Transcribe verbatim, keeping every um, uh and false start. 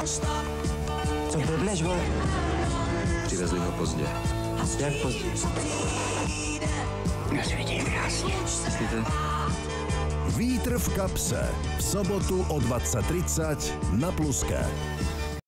Co blbleš, vole? Přivezli ho pozdě. Jak pozdě? Na světě je krásně. Myslíte? Vítr v kapse. V sobotu o dvacet třicet na Pluské.